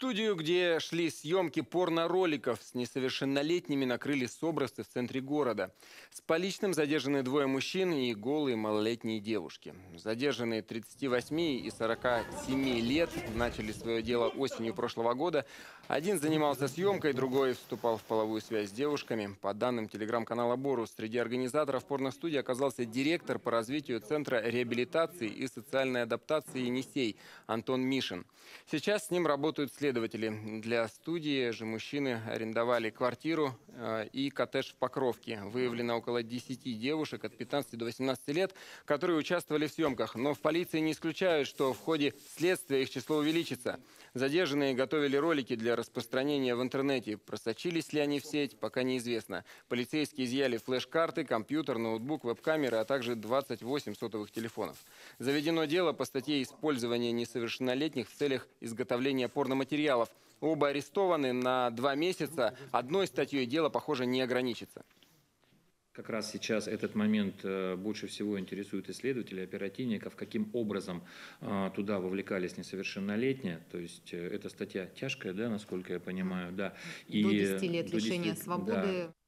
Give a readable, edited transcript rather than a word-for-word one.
Студию, где шли съемки порно-роликов с несовершеннолетними, накрыли собрасы в центре города. С поличным задержаны двое мужчин и голые малолетние девушки. Задержанные 38 и 47 лет начали свое дело осенью прошлого года. Один занимался съемкой, другой вступал в половую связь с девушками. По данным телеграм-канала «Борус», среди организаторов порностудии оказался директор по развитию Центра реабилитации и социальной адаптации «Енисей» Антон Мишин. Сейчас с ним работают следователи. Для студии же мужчины арендовали квартиру и коттедж в Покровке. Выявлено около 10 девушек от 15 до 18 лет, которые участвовали в съемках. Но в полиции не исключают, что в ходе следствия их число увеличится. Задержанные готовили ролики для распространения в интернете. Просочились ли они в сеть, пока неизвестно. Полицейские изъяли флеш-карты, компьютер, ноутбук, веб-камеры, а также 28 сотовых телефонов. Заведено дело по статье «Использование несовершеннолетних в целях изготовления порноматериалов». Оба арестованы на 2 месяца. Одной статьей дело, похоже, не ограничится. Как раз сейчас этот момент больше всего интересует исследователей, оперативников, каким образом туда вовлекались несовершеннолетние. То есть эта статья тяжкая, да, насколько я понимаю, да. До 10 лет лишения свободы. Да.